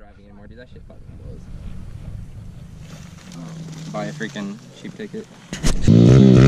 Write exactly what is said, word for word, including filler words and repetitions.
driving anymore, dude. That shit fucking blows. Buy a freaking cheap ticket.